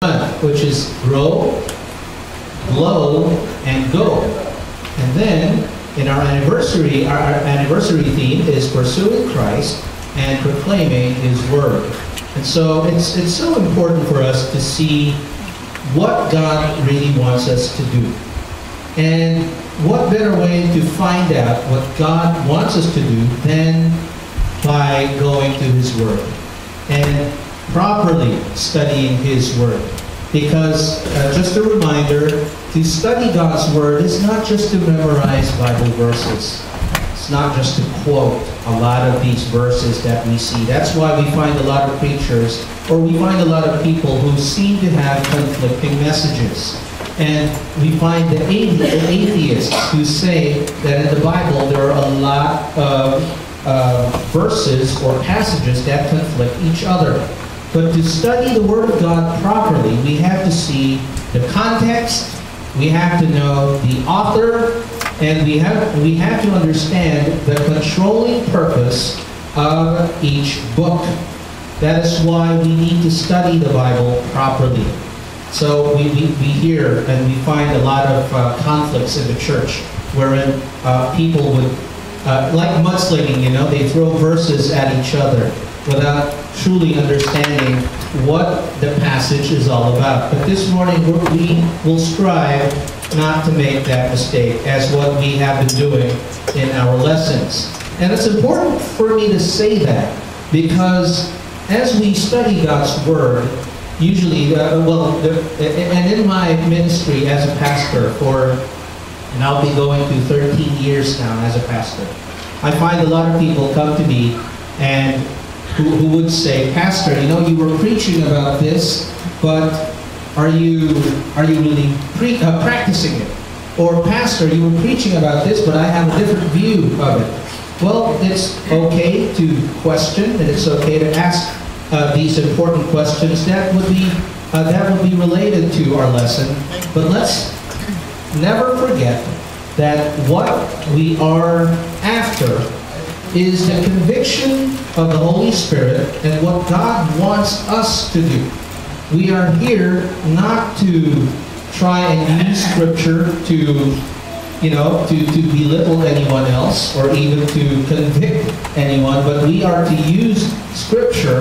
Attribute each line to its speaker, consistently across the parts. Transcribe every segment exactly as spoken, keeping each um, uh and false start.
Speaker 1: which is grow, glow, and go. And then in our anniversary, our, our anniversary theme is pursuing Christ and proclaiming His Word. And so it's it's so important for us to see what God really wants us to do. And what better way to find out what God wants us to do than by going to His Word and properly studying His Word. Because, uh, just a reminder, to study God's Word is not just to memorize Bible verses. It's not just to quote a lot of these verses that we see. That's why we find a lot of preachers, or we find a lot of people who seem to have conflicting messages. And we find the atheists who say that in the Bible there are a lot of uh, verses or passages that conflict each other. But to study the Word of God properly, we have to see the context, we have to know the author, and we have, we have to understand the controlling purpose of each book. That is why we need to study the Bible properly. So we, we, we hear and we find a lot of uh, conflicts in the church, wherein uh, people would, uh, like mudslinging, you know, they throw verses at each other without truly understanding what the passage is all about. But this morning we will strive not to make that mistake, as what we have been doing in our lessons. And it's important for me to say that, because as we study God's Word, usually, uh, well, the, and in my ministry as a pastor for, and I'll be going to thirteen years now as a pastor, I find a lot of people come to me and who, who would say, Pastor, you know, you were preaching about this, but are you are you really pre uh, practicing it? Or, Pastor, you were preaching about this, but I have a different view of it. Well, it's okay to question, and it's okay to ask uh, these important questions that would be uh, that would be related to our lesson. But let's never forget that what we are after is the conviction of the Holy Spirit and what God wants us to do. We are here not to try and use Scripture to, you know, to, to belittle anyone else or even to convict anyone, but we are to use Scripture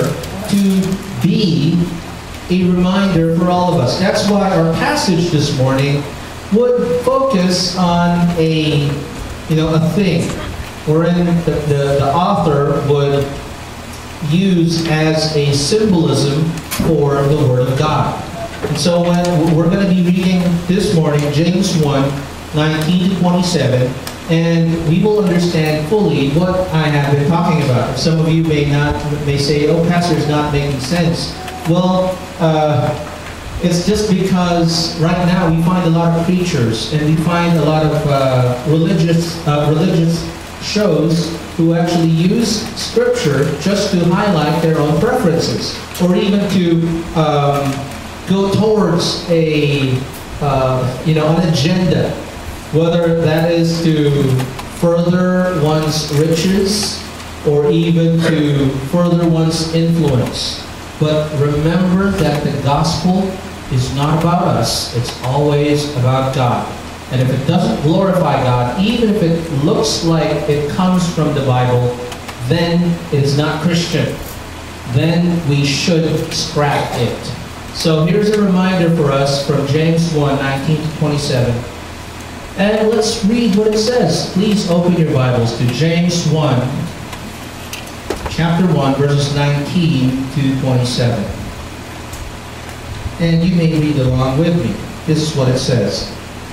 Speaker 1: to be a reminder for all of us. That's why our passage this morning would focus on a, you know, a thing, wherein the, the, the author would use as a symbolism for the Word of God. And so when we're going to be reading this morning James one, nineteen to twenty-seven, and we will understand fully what I have been talking about. Some of you may not, may say, oh, Pastor, it's not making sense. Well, uh, it's just because right now we find a lot of preachers and we find a lot of uh, religious, uh, religious shows who actually use Scripture just to highlight their own preferences, or even to um, go towards a, uh, you know, an agenda, whether that is to further one's riches or even to further one's influence. But remember that the gospel is not about us, it's always about God. And if it doesn't glorify God, even if it looks like it comes from the Bible, then it's not Christian. Then we should scrap it. So here's a reminder for us from James one, nineteen to twenty-seven. And let's read what it says. Please open your Bibles to James one, chapter one, verses nineteen to twenty-seven. And you may read along with me. This is what it says.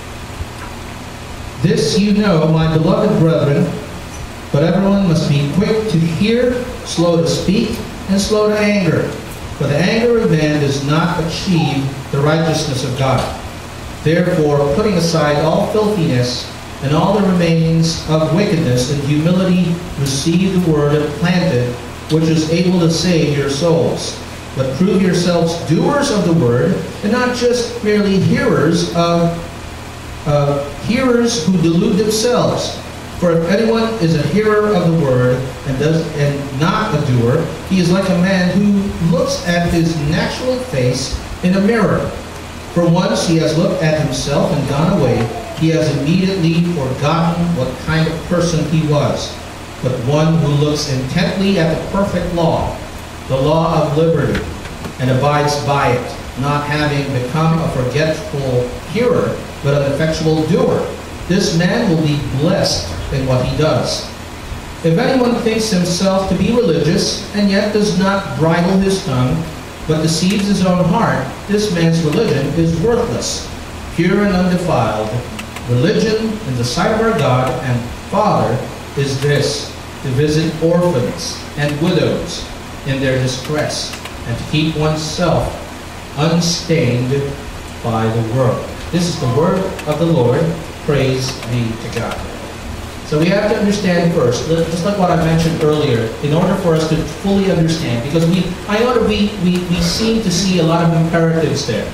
Speaker 1: This you know, my beloved brethren, but everyone must be quick to hear, slow to speak, and slow to anger. For the anger of man does not achieve the righteousness of God. Therefore, putting aside all filthiness and all the remains of wickedness, in humility receive the word implanted, which is able to save your souls. But prove yourselves doers of the word, and not just merely hearers of uh, hearers who delude themselves. For if anyone is a hearer of the word and does and not a doer, he is like a man who looks at his natural face in a mirror. For once he has looked at himself and gone away, he has immediately forgotten what kind of person he was. But one who looks intently at the perfect law, the law of liberty, and abides by it, not having become a forgetful hearer, but an effectual doer, this man will be blessed in what he does. If anyone thinks himself to be religious, and yet does not bridle his tongue, but deceives his own heart, this man's religion is worthless. Pure and undefiled, religion in the sight of our God and Father is this, to visit orphans and widows in their distress, and to keep oneself unstained by the world. This is the word of the Lord. Praise be to God. So we have to understand first, just like what I mentioned earlier, in order for us to fully understand, because we, I know that we, we, we seem to see a lot of imperatives there,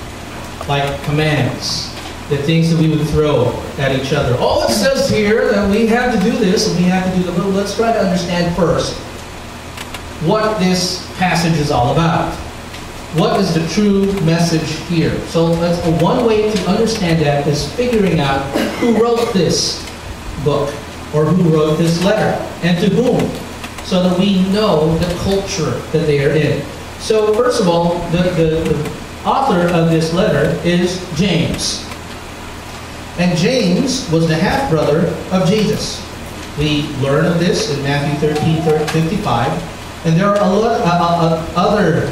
Speaker 1: like commands, the things that we would throw at each other. Oh, it says here that we have to do this and we have to do that. But let's try to understand first what this passage is all about. What is the true message here? So that's one way to understand that is figuring out who wrote this book or who wrote this letter and to whom, so that we know the culture that they are in. So first of all, the, the, the author of this letter is James. And James was the half-brother of Jesus. We learn of this in Matthew thirteen, fifty-five. And there are a lot of other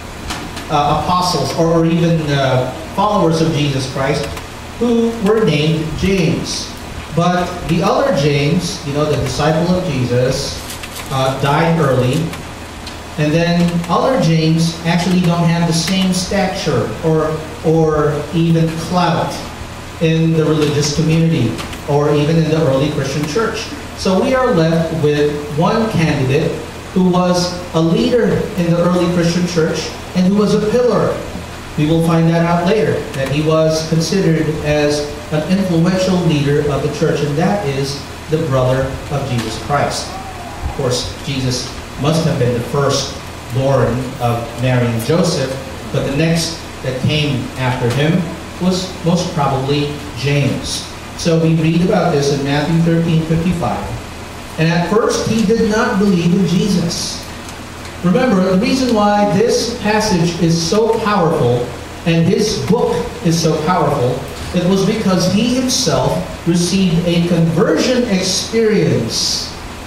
Speaker 1: uh, apostles or, or even uh, followers of Jesus Christ who were named James. But the other James, you know, the disciple of Jesus, uh, died early. And then other James actually don't have the same stature or, or even clout in the religious community or even in the early Christian church. So we are left with one candidate who was a leader in the early Christian church and who was a pillar. We will find that out later, that he was considered as an influential leader of the church, and that is the brother of Jesus Christ. Of course, Jesus must have been the first born of Mary and Joseph, but the next that came after him was most probably James. So we read about this in Matthew thirteen, fifty-five. And at first, he did not believe in Jesus. Remember, the reason why this passage is so powerful and his book is so powerful, it was because he himself received a conversion experience.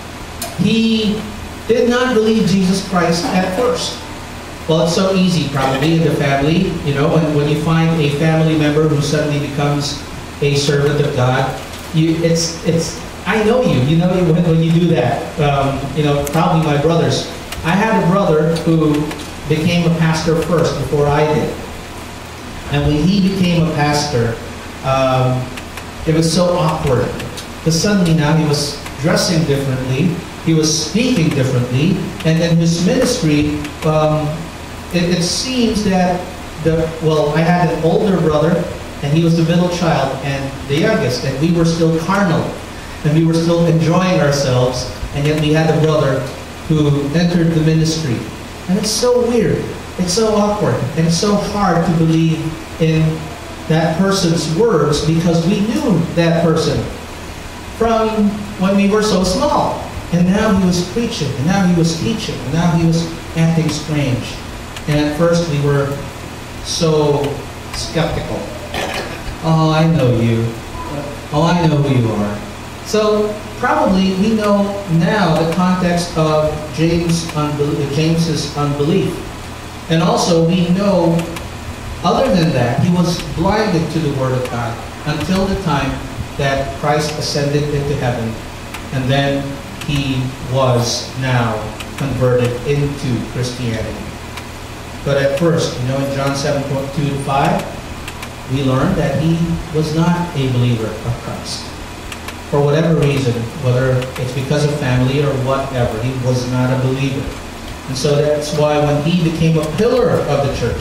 Speaker 1: He did not believe Jesus Christ at first. Well, it's so easy probably in the family, you know, when, when you find a family member who suddenly becomes a servant of God, you, it's, it's, I know you, you know when, when you do that. Um, you know, probably my brothers. I had a brother who became a pastor first before I did. And when he became a pastor, um, it was so awkward. Because suddenly now he was dressing differently, he was speaking differently, and then his ministry, um, it, it seems that, the well, I had an older brother, and he was the middle child, and the youngest, and we were still carnal, and we were still enjoying ourselves, and yet we had a brother who entered the ministry. And it's so weird, it's so awkward, and it's so hard to believe in that person's words because we knew that person from when we were so small. And now he was preaching, and now he was teaching, and now he was acting strange. And at first we were so skeptical. Oh, I know you. Oh, I know who you are. So probably we know now the context of James' unbel- James's unbelief. And also we know, other than that, he was blinded to the Word of God until the time that Christ ascended into heaven. And then he was now converted into Christianity. But at first, you know, in John seven, two to five, we learn that he was not a believer of Christ. For whatever reason, whether it's because of family or whatever, he was not a believer. And so that's why when he became a pillar of the church,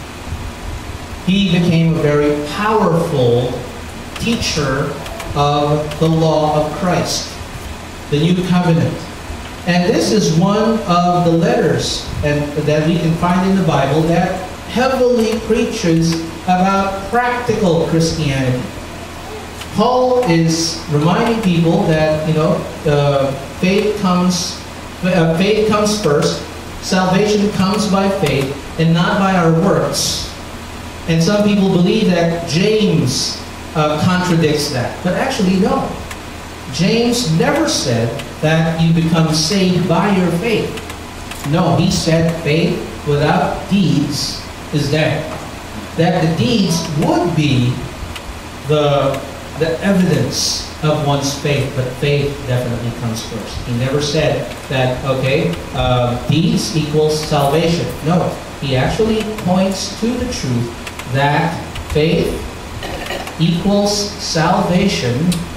Speaker 1: he became a very powerful teacher of the law of Christ, the new covenant. And this is one of the letters and, that we can find in the Bible that heavily preaches about practical Christianity. Paul is reminding people that, you know, uh, faith comes, uh, faith comes first. Salvation comes by faith and not by our works. And some people believe that James uh, contradicts that, but actually no. James never said that you become saved by your faith. No, he said faith without deeds is dead. That the deeds would be the, the evidence of one's faith, but faith definitely comes first. He never said that, okay, uh, deeds equals salvation. No, he actually points to the truth that faith equals salvation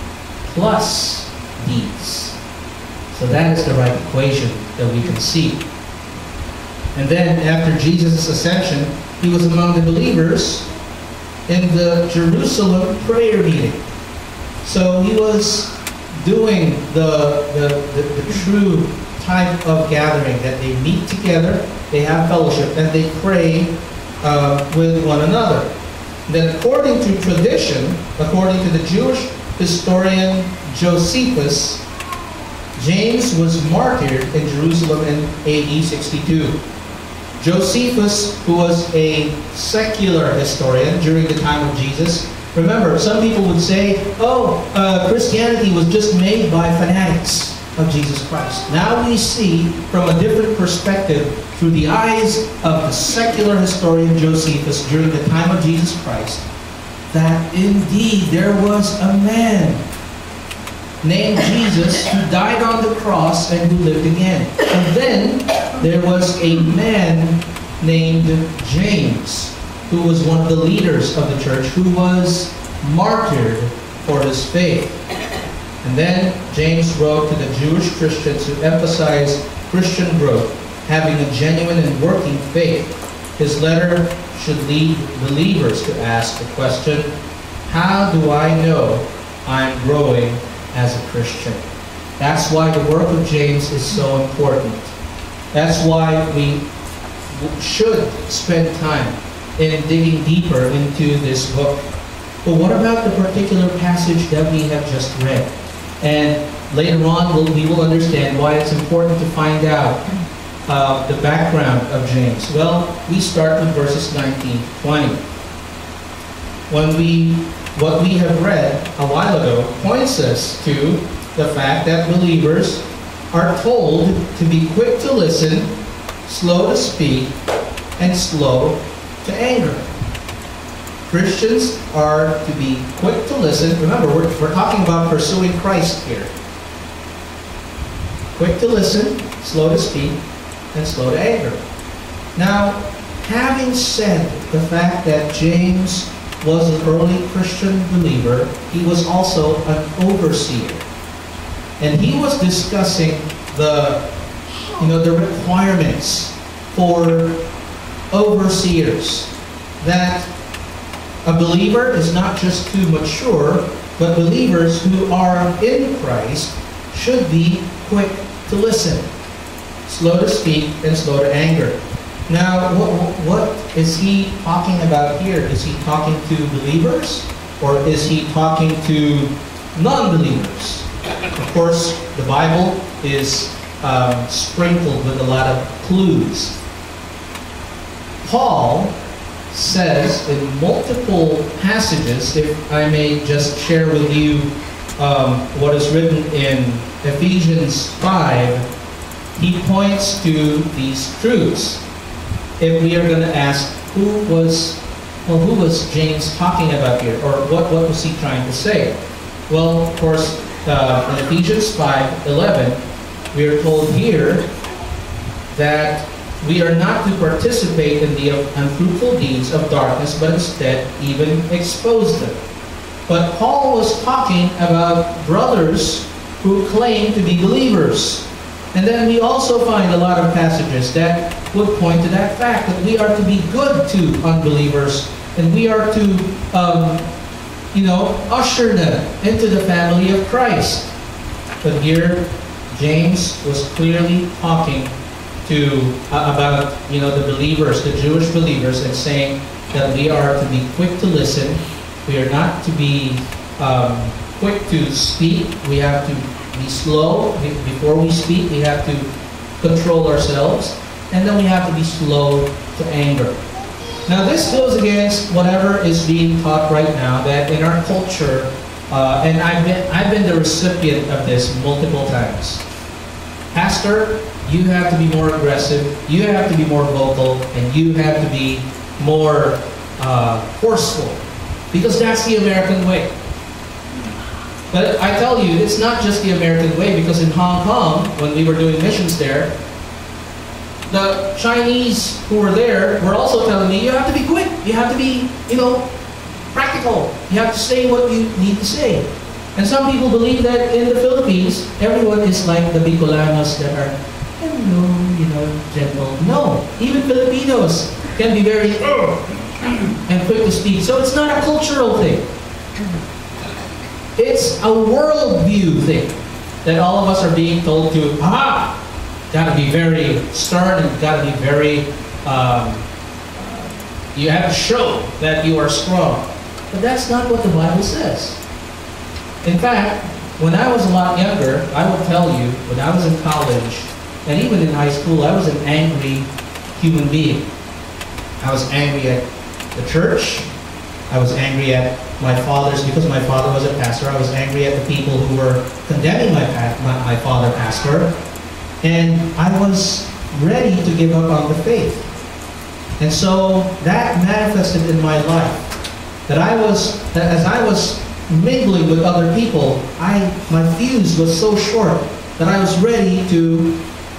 Speaker 1: plus deeds. So that is the right equation that we can see. And then after Jesus' ascension, he was among the believers in the Jerusalem prayer meeting. So he was doing the, the, the, the true type of gathering, that they meet together, they have fellowship, and they pray uh, with one another. And then according to tradition, according to the Jewish historian Josephus, James was martyred in Jerusalem in A D sixty-two. Josephus, who was a secular historian during the time of Jesus, remember, some people would say, oh, uh, Christianity was just made by fanatics of Jesus Christ. Now we see from a different perspective through the eyes of the secular historian Josephus during the time of Jesus Christ, that indeed there was a man named Jesus who died on the cross and who lived again. And then there was a man named James, who was one of the leaders of the church, who was martyred for his faith. And then James wrote to the Jewish Christians who emphasized Christian growth, having a genuine and working faith. His letter should lead believers to ask the question, how do I know I'm growing as a Christian? That's why the work of James is so important. That's why we should spend time in digging deeper into this book. But what about the particular passage that we have just read? And later on, we'll, we will understand why it's important to find out uh, the background of James. Well, we start with verses nineteen to twenty. When we, what we have read a while ago points us to the fact that believers are told to be quick to listen, slow to speak, and slow to anger. Christians are to be quick to listen. Remember, we're, we're talking about pursuing Christ here. Quick to listen, slow to speak, and slow to anger. Now, having said the fact that James was an early Christian believer, he was also an overseer. And he was discussing the, you know, the requirements for overseers. That a believer is not just too mature, but believers who are in Christ should be quick to listen, slow to speak, and slow to anger. Now, what, what is he talking about here? Is he talking to believers, or is he talking to non-believers? Of course, the Bible is um, sprinkled with a lot of clues. Paul says in multiple passages, if I may just share with you um, what is written in Ephesians five, he points to these truths. If we are going to ask, who was, well, who was James talking about here, or what, what was he trying to say? Well, of course, uh, in Ephesians five eleven, we are told here that we are not to participate in the unfruitful deeds of darkness, but instead even expose them. But Paul was talking about brothers who claim to be believers. And then we also find a lot of passages that would point to that fact, that we are to be good to unbelievers, and we are to, um, you know, usher them into the family of Christ. But here, James was clearly talking to uh, about you know the believers, the Jewish believers, and saying that we are to be quick to listen. We are not to be um, quick to speak. We have to be slow before we speak. We have to control ourselves, and then we have to be slow to anger. Now, this goes against whatever is being taught right now. That in our culture, uh, and I've been I've been the recipient of this multiple times. Pastor, you have to be more aggressive, you have to be more vocal, and you have to be more uh, forceful, because that's the American way. But I tell you, it's not just the American way, because in Hong Kong, when we were doing missions there, the Chinese who were there were also telling me, you have to be quick, you have to be, you know, practical, you have to say what you need to say. And some people believe that in the Philippines, everyone is like the Bicolanos that are, hello, you know, gentle. No, even Filipinos can be very uh, and quick to speak. So it's not a cultural thing. It's a worldview thing that all of us are being told to, aha, got to be very stern and got to be very, um, you have to show that you are strong. But that's not what the Bible says. In fact, when I was a lot younger, I would tell you, when I was in college, and even in high school, I was an angry human being. I was angry at the church. I was angry at my father's, because my father was a pastor. I was angry at the people who were condemning my, my, my father pastor. And I was ready to give up on the faith. And so that manifested in my life. That I was, that as I was mingling with other people, I my fuse was so short that I was ready to,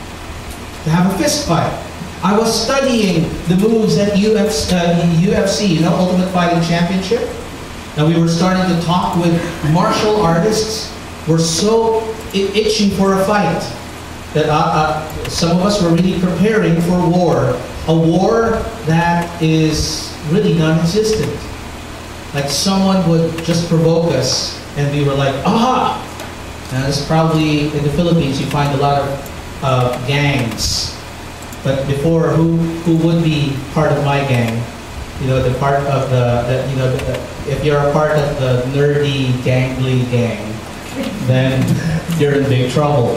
Speaker 1: to have a fist fight. I was studying the moves at U F C, uh, U F C, you know, Ultimate Fighting Championship. And we were starting to talk with martial artists. We're so itching for a fight that uh, uh, some of us were really preparing for war. A war that is really non-existent. Like someone would just provoke us and we were like, aha! And it's probably, in the Philippines, you find a lot of uh, gangs. But before, who who would be part of my gang? You know, the part of the, the you know, the, if you're a part of the nerdy, gangly gang, then you're in big trouble.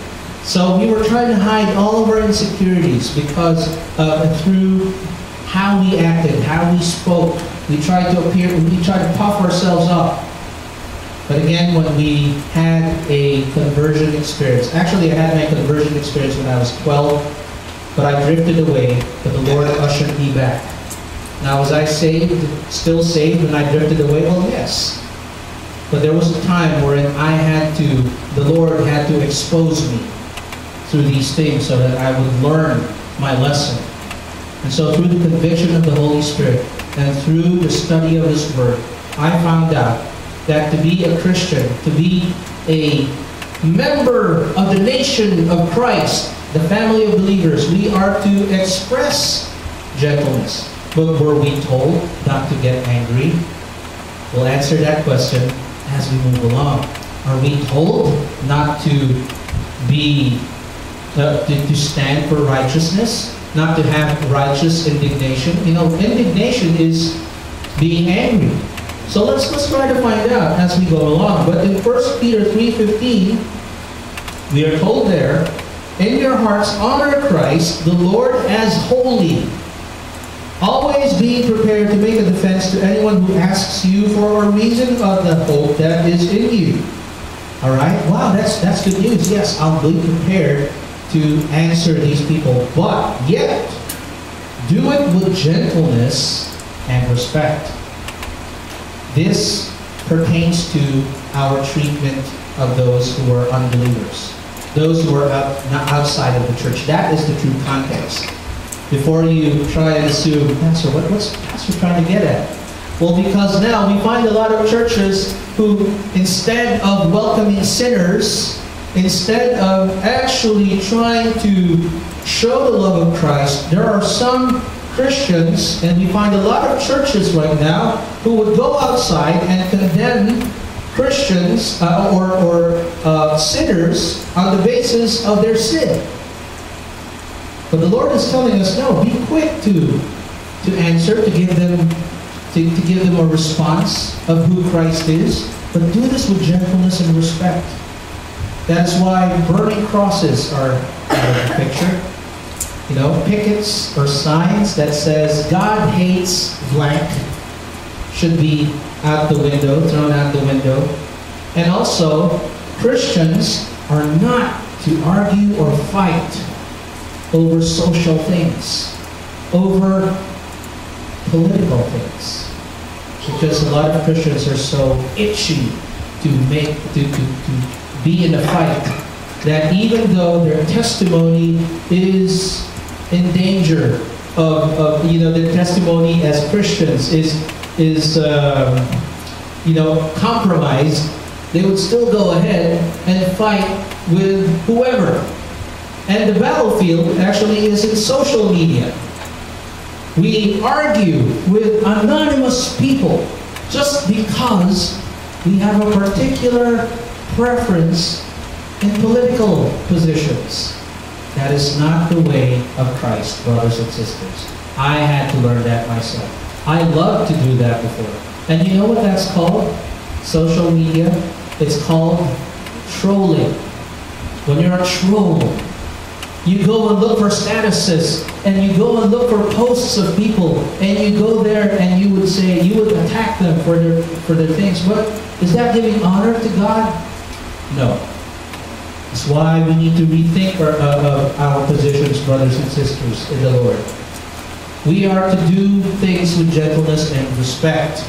Speaker 1: So we were trying to hide all of our insecurities because uh, through how we acted, how we spoke, we tried to appear, we tried to puff ourselves up. But again, when we had a conversion experience, actually I had my conversion experience when I was twelve, but I drifted away, but the Lord ushered me back. Now was I saved, still saved when I drifted away? Well, yes. But there was a time wherein I had to, the Lord had to expose me through these things so that I would learn my lesson. And so through the conviction of the Holy Spirit and through the study of His Word, I found out that to be a Christian, to be a member of the nation of Christ, the family of believers, we are to express gentleness. But were we told not to get angry? We'll answer that question as we move along. Are we told not to be, uh, to, to stand for righteousness? Not to have righteous indignation? You know, indignation is being angry. So let's, let's try to find out as we go along. But in First Peter three fifteen, we are told there, in your hearts honor Christ, the Lord, as holy, always being prepared to make a defense to anyone who asks you for a reason of the hope that is in you. All right? Wow, that's, that's good news. Yes, I'll be prepared to answer these people. But yet, do it with gentleness and respect. This pertains to our treatment of those who are unbelievers. Those who are out, not outside of the church. That is the true context. Before you try and assume, Pastor, what, what's Pastor trying to get at? Well, because now we find a lot of churches who, instead of welcoming sinners, instead of actually trying to show the love of Christ, there are some Christians, and we find a lot of churches right now, who would go outside and condemn Christians uh, or, or uh, sinners on the basis of their sin. But the Lord is telling us, no, be quick to, to answer, to give them to, to give them a response of who Christ is, but do this with gentleness and respect. That's why burning crosses are out of the picture. You know, pickets or signs that says God hates blank should be out the window, thrown out the window. And also, Christians are not to argue or fight over social things, over political things. Because a lot of Christians are so itchy to make, to, to, to be in a fight, that even though their testimony is in danger of, of you know, their testimony as Christians is, is um, you know, compromised, they would still go ahead and fight with whoever. And the battlefield actually is in social media. We argue with anonymous people just because we have a particular preference in political positions. That is not the way of Christ, brothers and sisters. I had to learn that myself. I loved to do that before. And you know what that's called? Social media. It's called trolling. When you're a troll, you go and look for statuses, and you go and look for posts of people, and you go there and you would say, you would attack them for their, for their things. But is that giving honor to God? No. That's why we need to rethink our, uh, our positions, brothers and sisters, in the Lord. We are to do things with gentleness and respect,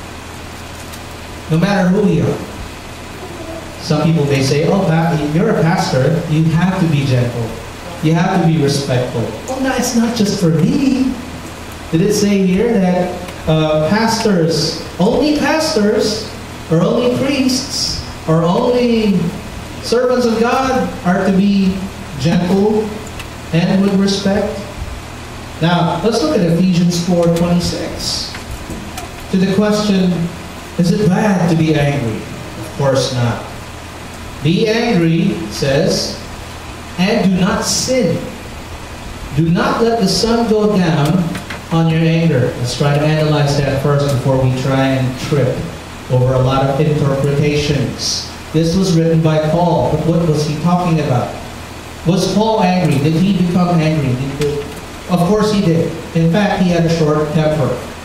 Speaker 1: no matter who we are. Some people may say, oh, you're a pastor, you have to be gentle. You have to be respectful. Well, no, it's not just for me. Did it say here that uh, pastors, only pastors, or only priests, or only servants of God are to be gentle and with respect? Now, let's look at Ephesians four twenty-six. To the question, is it bad to be angry? Of course not. Be angry, says, and do not sin. Do not let the sun go down on your anger. Let's try to analyze that first before we try and trip over a lot of interpretations. This was written by Paul, but what was he talking about? Was Paul angry? Did he become angry? Did, of course he did. In fact, he had a short temper.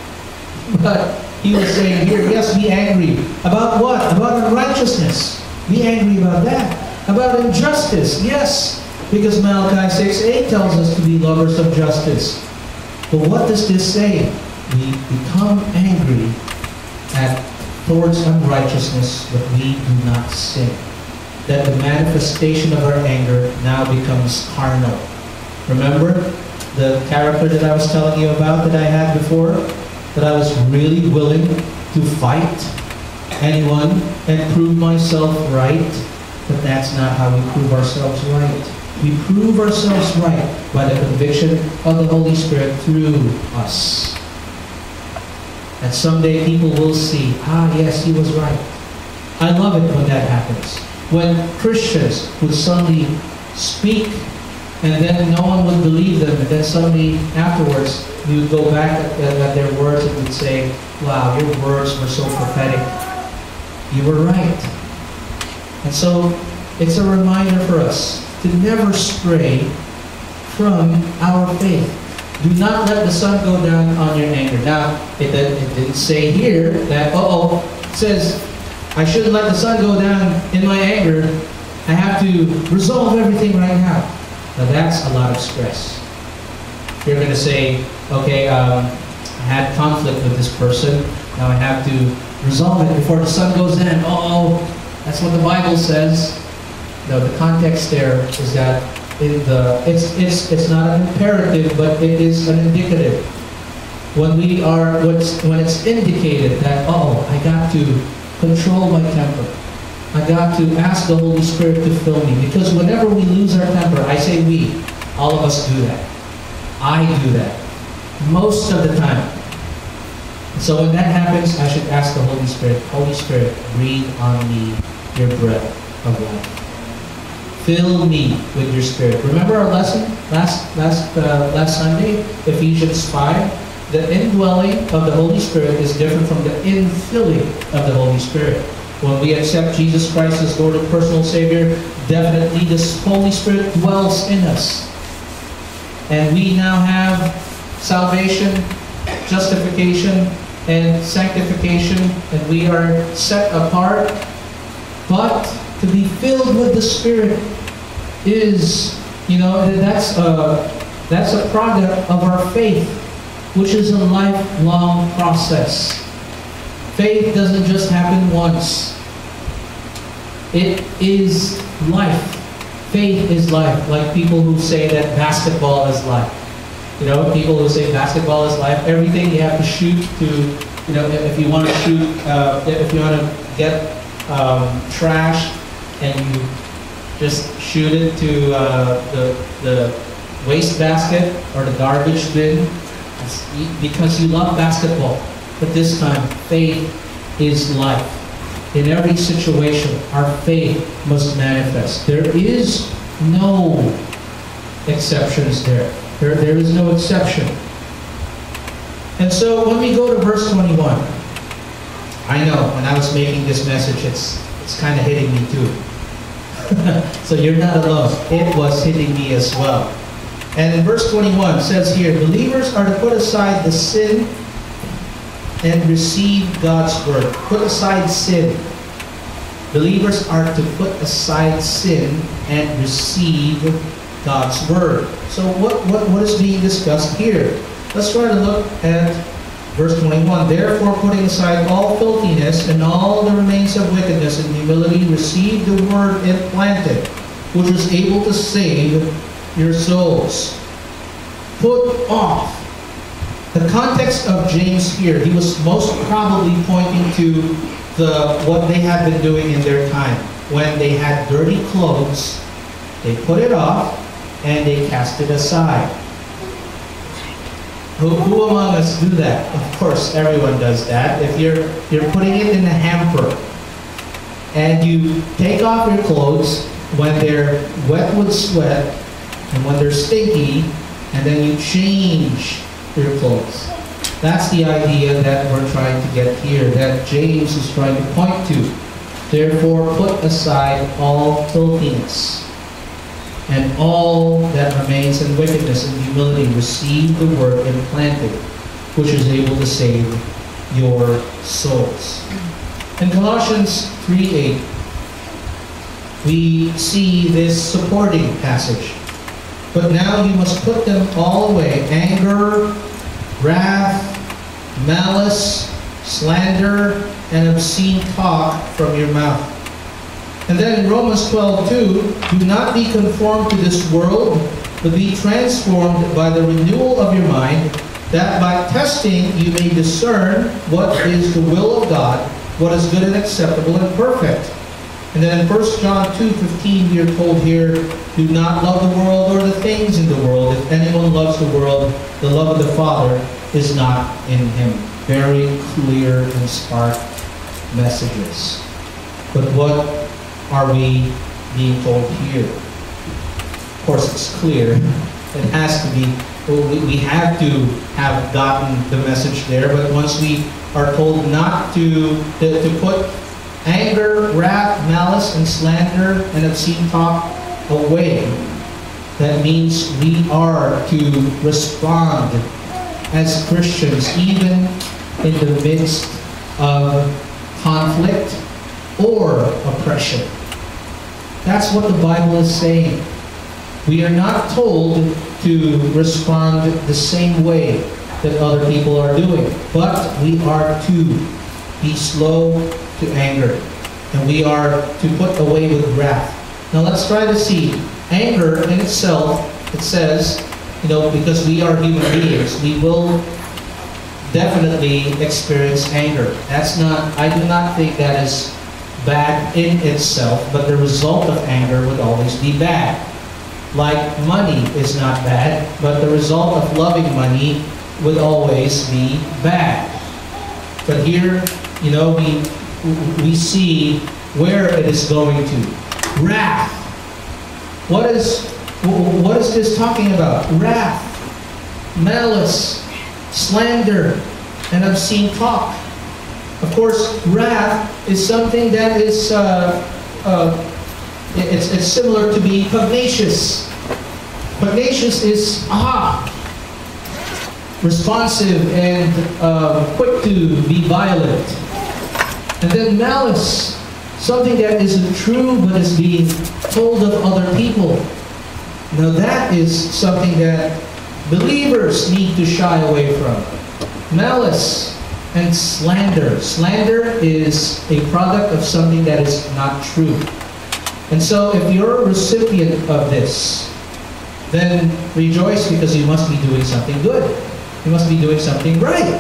Speaker 1: But he was saying here, yes, be angry. About what? About unrighteousness. Be angry about that. About injustice, yes. Because Malachi six eight tells us to be lovers of justice. But what does this say? We become angry at towards unrighteousness, but we do not sin. That the manifestation of our anger now becomes carnal. Remember the character that I was telling you about that I had before? That I was really willing to fight anyone and prove myself right? But that's not how we prove ourselves right. We prove ourselves right by the conviction of the Holy Spirit through us. And someday people will see, ah, yes, he was right. I love it when that happens. When Christians would suddenly speak and then no one would believe them, and then suddenly afterwards we would go back at, at their words and would say, wow, your words were so prophetic. You were right. And so it's a reminder for us to never stray from our faith. Do not let the sun go down on your anger. Now, it, it didn't say here that, uh-oh, it says, I shouldn't let the sun go down in my anger. I have to resolve everything right now. Now, that's a lot of stress. You're going to say, okay, um, I had conflict with this person. Now I have to resolve it before the sun goes down. Uh-oh, that's what the Bible says. No, the context there is that in the it's it's it's not an imperative, but it is an indicative. When we are what's when it's indicated that, oh, I got to control my temper. I got to ask the Holy Spirit to fill me. Because whenever we lose our temper, I say we, all of us do that. I do that most of the time. So when that happens, I should ask the Holy Spirit, Holy Spirit, breathe on me your breath of life. Fill me with your Spirit. Remember our lesson last last uh, last Sunday, Ephesians five. The indwelling of the Holy Spirit is different from the infilling of the Holy Spirit. When we accept Jesus Christ as Lord and personal Savior, definitely this Holy Spirit dwells in us. And we now have salvation, justification, and sanctification, and we are set apart. But to be filled with the Spirit is, you know, that's a, that's a product of our faith, which is a lifelong process. Faith doesn't just happen once. It is life. Faith is life. Like people who say that basketball is life. You know, people who say basketball is life. Everything you have to shoot to, you know, if you want to shoot, uh, if you want to get um, trash and you just shoot it to uh, the, the waste basket or the garbage bin, because you love basketball. But this time, faith is life. In every situation, our faith must manifest. There is no exceptions there. There, there is no exception. And so when we go to verse twenty-one, I know when I was making this message, it's, it's kind of hitting me too. So you're not alone. It was hitting me as well. And in verse twenty-one, it says here, believers are to put aside the sin and receive God's word. Put aside sin. Believers are to put aside sin and receive God's word. So what, what, what is being discussed here? Let's try to look at verse twenty-one. Therefore, putting aside all filthiness and all the remains of wickedness and humility, receive the word implanted, which is able to save your souls. Put off. The context of James here, he was most probably pointing to the what they had been doing in their time. When they had dirty clothes, they put it off and they cast it aside. Who, who among us do that? Of course, everyone does that. If you're you're putting it in a hamper and you take off your clothes when they're wet with sweat and when they're stinky, and then you change your clothes. That's the idea that we're trying to get here, that James is trying to point to. Therefore, put aside all filthiness and all that remains in wickedness and humility. Receive the word implanted, which is able to save your souls. In Colossians three eight, we see this supporting passage. But now you must put them all away: anger, wrath, malice, slander, and obscene talk from your mouth. And then in Romans twelve two, do not be conformed to this world, but be transformed by the renewal of your mind, that by testing you may discern what is the will of God, what is good and acceptable and perfect. And then in First John two fifteen, we are told here, do not love the world or the things in the world. If anyone loves the world, the love of the Father is not in him. Very clear and stark messages. But what are we being told here? Of course, it's clear. It has to be. We have to have gotten the message there. But once we are told not to, to, to put anger, wrath, malice, and slander, and obscene talk away, that means we are to respond as Christians, even in the midst of conflict or oppression. That's what the Bible is saying. We are not told to respond the same way that other people are doing, but we are to be slow to anger, and we are to put away with wrath. Now let's try to see. Anger in itself, it says, you know, because we are human beings, we will definitely experience anger. That's not, I do not think that is bad in itself, but the result of anger would always be bad. Like money is not bad, but the result of loving money would always be bad. But here, you know, we we see where it is going to. Wrath. What is, what is this talking about? Wrath, malice, slander, and obscene talk. Of course, wrath is something that is, uh, uh, it's, it's similar to be pugnacious. Pugnacious is, ah, responsive and uh, quick to be violent. And then malice, something that isn't true but is being told of other people. Now that is something that believers need to shy away from. Malice and slander. Slander is a product of something that is not true. And so if you're a recipient of this, then rejoice, because you must be doing something good. You must be doing something right.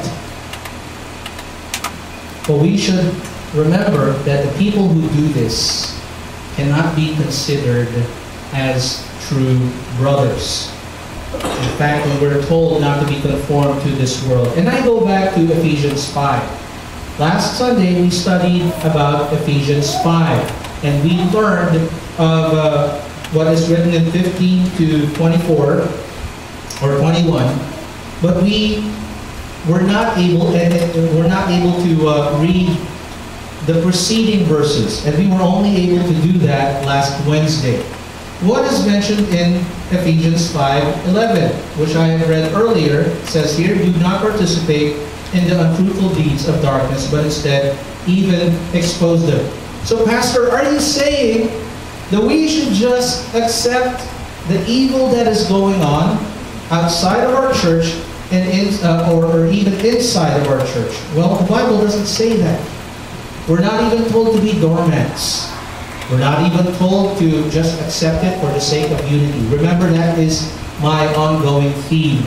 Speaker 1: But we should remember that the people who do this cannot be considered as true brothers. In fact, we were told not to be conformed to this world. And I go back to Ephesians five. Last Sunday, we studied about Ephesians five. And we learned of uh, what is written in fifteen to twenty-four, or twenty-one. But we were not able, and we're not able to uh, read the preceding verses. And we were only able to do that last Wednesday. What is mentioned in Ephesians five eleven, which I have read earlier, says here, do not participate in the unfruitful deeds of darkness, but instead even expose them. So, Pastor, are you saying that we should just accept the evil that is going on outside of our church and in, uh, or, or even inside of our church? Well, the Bible doesn't say that. We're not even told to be doormats. We're not even told to just accept it for the sake of unity. Remember, that is my ongoing theme.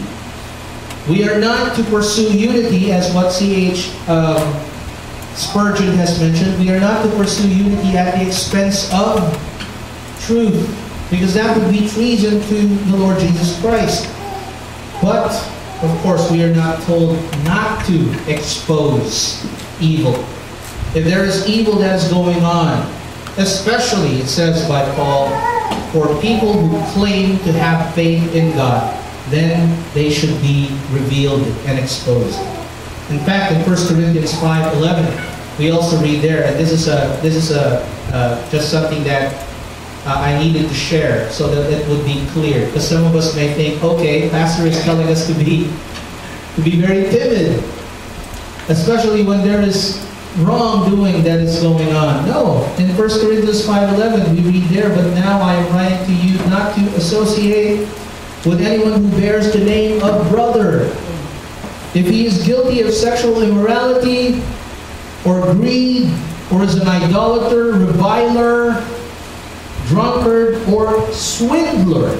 Speaker 1: We are not to pursue unity, as what C H Um, Spurgeon has mentioned. We are not to pursue unity at the expense of truth, because that would be treason to the Lord Jesus Christ. But, of course, we are not told not to expose evil. If there is evil that is going on, especially, it says by Paul, for people who claim to have faith in God, then they should be revealed and exposed. In fact, in First Corinthians five eleven, we also read there, and this is a this is a uh, just something that uh, I needed to share so that it would be clear. Because some of us may think, okay, Pastor is telling us to be to be very timid, especially when there is wrongdoing that is going on. No, in First Corinthians five eleven, we read there, but now I am writing to you not to associate with anyone who bears the name of brother, if he is guilty of sexual immorality, or greed, or is an idolater, reviler, drunkard, or swindler,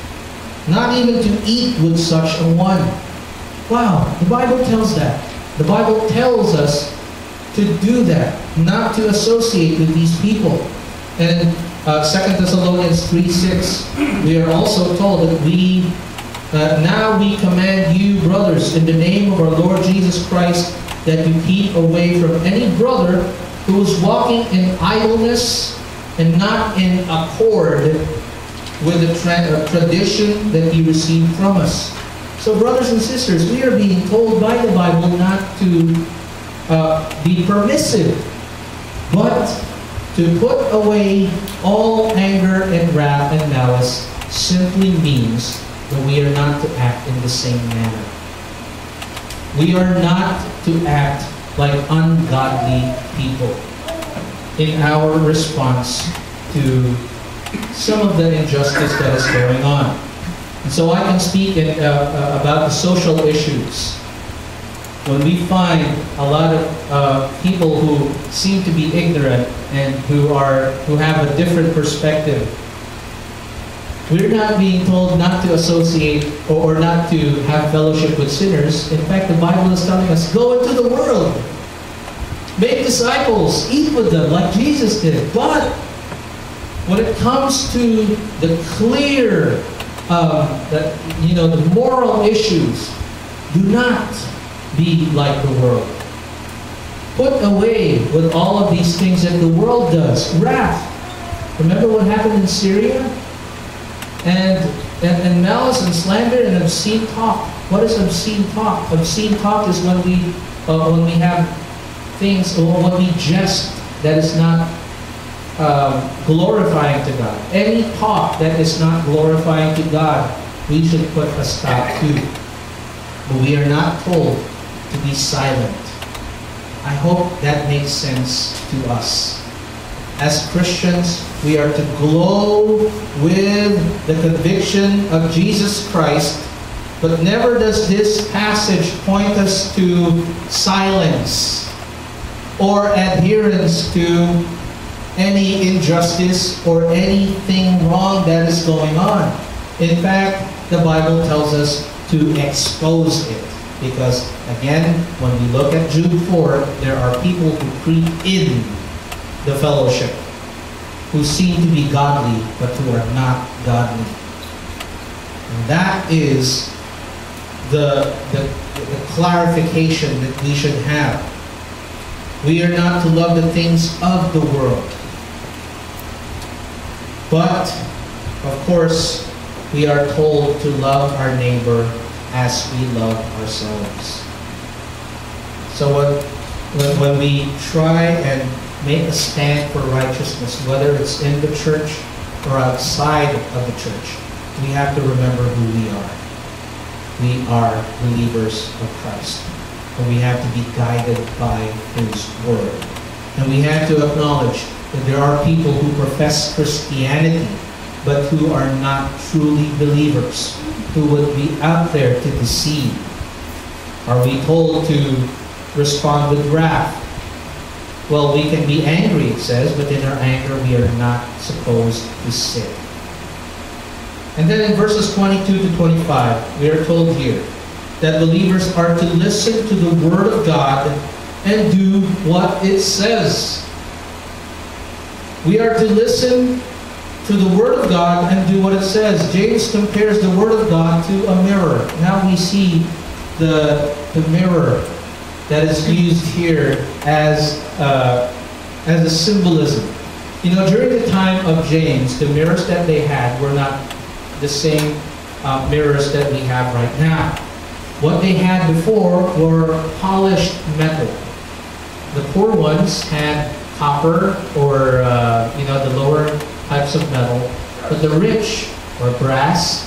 Speaker 1: not even to eat with such a one. Wow, the Bible tells that. The Bible tells us to do that, not to associate with these people. And uh, Second Thessalonians three six, we are also told that we, uh, now we command you, brothers, in the name of our Lord Jesus Christ, that you keep away from any brother who is walking in idleness and not in accord with the tra uh, tradition that you received from us. So, brothers and sisters, we are being told by the Bible not to uh, be permissive, but to put away all anger and wrath and malice simply means that we are not to act in the same manner. We are not to act like ungodly people in our response to some of the injustice that is going on. And so I can speak in, uh, uh, about the social issues. When we find a lot of uh, people who seem to be ignorant and who are who have a different perspective, we're not being told not to associate or, or not to have fellowship with sinners. In fact, the Bible is telling us, go into the world, make disciples, eat with them like Jesus did. But when it comes to the clear, um, the, you know, the moral issues, do not be like the world. Put away with all of these things that the world does. Wrath. Remember what happened in Syria? And, and, and malice and slander and obscene talk. What is obscene talk? Obscene talk is when we, uh, when we have things, or when we jest that is not um, glorifying to God. Any talk that is not glorifying to God, we should put a stop to. But we are not told to be silent. I hope that makes sense to us. As Christians, we are to glow with the conviction of Jesus Christ, but never does this passage point us to silence or adherence to any injustice or anything wrong that is going on. In fact, the Bible tells us to expose it. Because, again, when we look at Jude four, there are people who creep in the fellowship, who seem to be godly, but who are not godly. And that is the, the, the clarification that we should have. We are not to love the things of the world. But, of course, we are told to love our neighbor as we love ourselves. So when, when, when we try and make a stand for righteousness, whether it's in the church or outside of the church, we have to remember who we are. We are believers of Christ. And we have to be guided by His Word. And we have to acknowledge that there are people who profess Christianity but who are not truly believers, who would be out there to deceive. Are we told to respond with wrath? Well, we can be angry, it says, but in our anger we are not supposed to sin. And then in verses twenty-two to twenty-five, we are told here that believers are to listen to the Word of God and do what it says. We are to listen to the Word of God and do what it says. James compares the Word of God to a mirror. Now we see the, the mirror that is used here as, uh, as a symbolism. You know, during the time of James, the mirrors that they had were not the same uh, mirrors that we have right now. What they had before were polished metal. The poor ones had copper or, uh, you know, the lower types of metal, but the rich, or brass,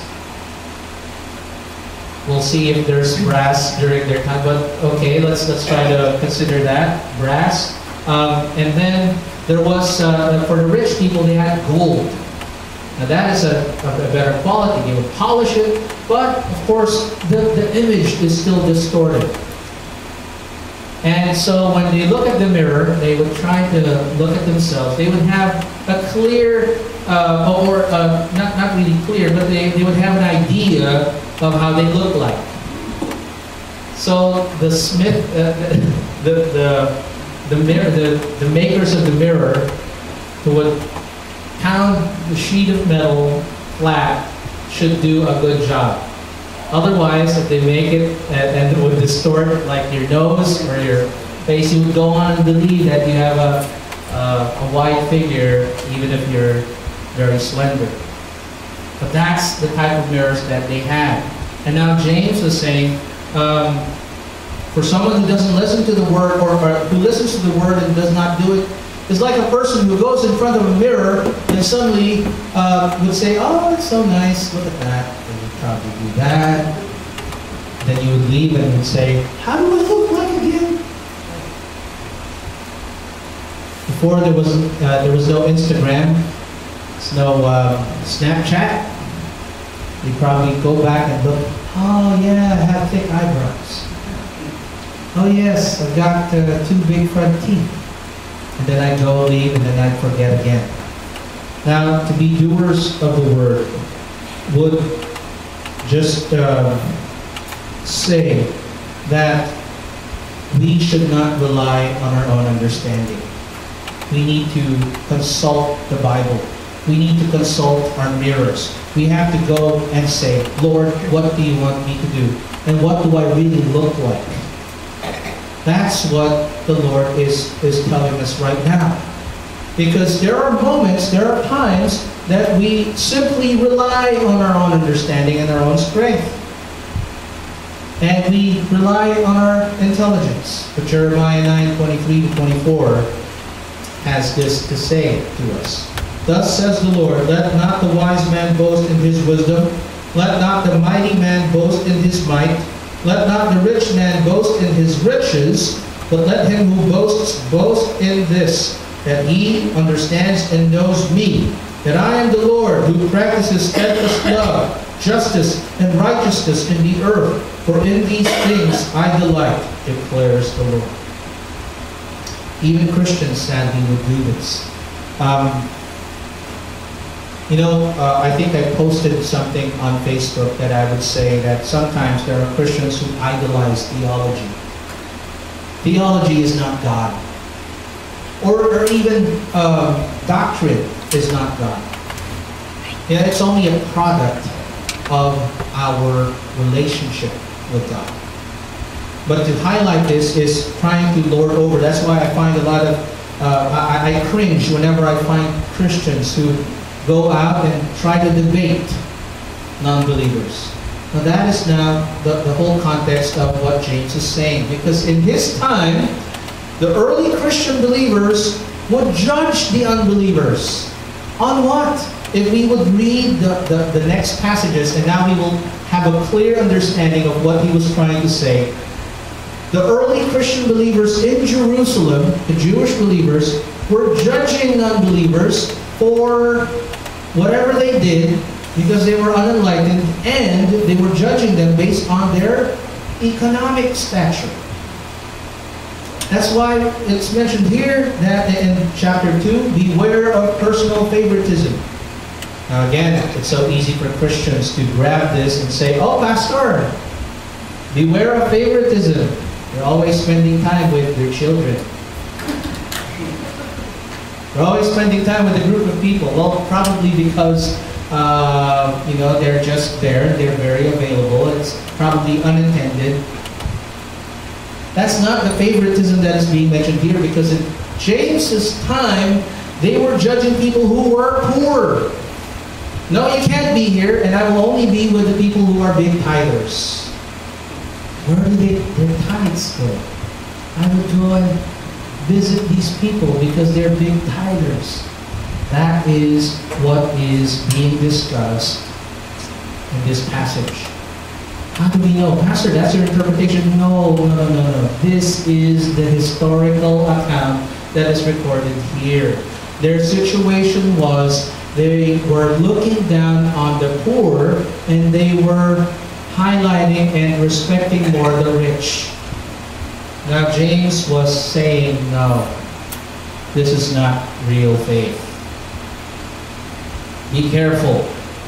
Speaker 1: we'll see if there's brass during their time, but okay, let's let's try to consider that, brass. Um, and then there was, uh, for the rich people, they had gold. Now that is a, a better quality. They would polish it, but of course, the, the image is still distorted. And so when they look at the mirror, they would try to look at themselves. They would have a clear, uh, or uh, not, not really clear, but they, they would have an idea of how they look like. So the smith, uh, the, the, the, mirror, the, the makers of the mirror, who would pound the sheet of metal flat, should do a good job. Otherwise, if they make it and, and it would distort like your nose or your face, you would go on and believe that you have a, a, a wide figure, even if you're very slender. But that's the type of mirrors that they had. And now James was saying, um, for someone who doesn't listen to the Word, or, or who listens to the Word and does not do it, it's like a person who goes in front of a mirror and suddenly uh, would say, oh, it's so nice, look at that. Probably do that. Then you would leave and would say, how do I look like again? Before there was uh, there was no Instagram, there's no uh, Snapchat. You probably go back and look. Oh yeah, I have thick eyebrows. Oh yes, I've got uh, two big front teeth. And then I go leave, and then I forget again. Now, to be doers of the Word would just uh, say that we should not rely on our own understanding. We need to consult the Bible. We need to consult our mirrors. We have to go and say, Lord, what do you want me to do? And what do I really look like? That's what the Lord is, is telling us right now. Because there are moments, there are times that we simply rely on our own understanding and our own strength. And we rely on our intelligence. But Jeremiah nine, twenty-three to twenty-four has this to say to us. Thus says the Lord, let not the wise man boast in his wisdom, let not the mighty man boast in his might, let not the rich man boast in his riches, but let him who boasts boast in this, that he understands and knows me, that I am the Lord who practices steadfast love, justice, and righteousness in the earth. For in these things I delight, declares the Lord. Even Christians sadly would do this. Um, you know, uh, I think I posted something on Facebook that I would say that sometimes there are Christians who idolize theology. Theology is not God. Or, or even um, doctrine is not God. Yeah, it's only a product of our relationship with God. But to highlight this is trying to lord over. That's why I find a lot of, uh, I, I cringe whenever I find Christians who go out and try to debate non-believers. Now that is now the, the whole context of what James is saying. Because in his time, the early Christian believers would judge the unbelievers. On what? If we would read the, the, the next passages, and now we will have a clear understanding of what he was trying to say. The early Christian believers in Jerusalem, the Jewish believers, were judging non-believers for whatever they did because they were unenlightened, and they were judging them based on their economic stature. That's why it's mentioned here that in chapter two, beware of personal favoritism. Now again, it's so easy for Christians to grab this and say, oh, Pastor, beware of favoritism. You're always spending time with your children. You're always spending time with a group of people. Well, probably because uh, you know, they're just there, they're very available. It's probably unintended. That's not the favoritism that is being mentioned here, because in James's time, they were judging people who were poor. No, you can't be here, and I will only be with the people who are big tithers. Where do they, their tithes go? I would go and visit these people because they're big tithers. That is what is being discussed in this passage. How do we know? Pastor, that's your interpretation. No, no, no, no, no. This is the historical account that is recorded here. Their situation was they were looking down on the poor, and they were highlighting and respecting more the rich. Now James was saying, no, this is not real faith. Be careful.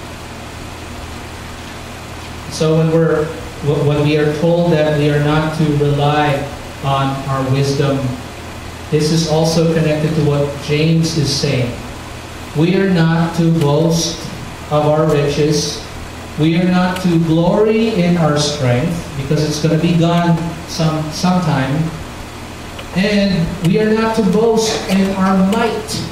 Speaker 1: So when we're when we are told that we are not to rely on our wisdom, this is also connected to what James is saying. We are not to boast of our riches. We are not to glory in our strength, because it's going to be gone some sometime. And we are not to boast in our might.